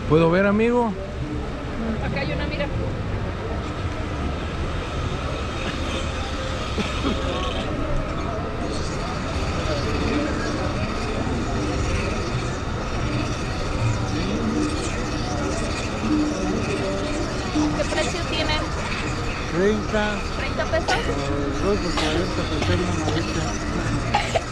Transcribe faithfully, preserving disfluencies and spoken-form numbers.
¿Puedo ver, amigo? Acá hay una, mira. ¿Qué precio tiene? treinta. ¿treinta pesos? Dos por cuarenta, pues tengo una lista.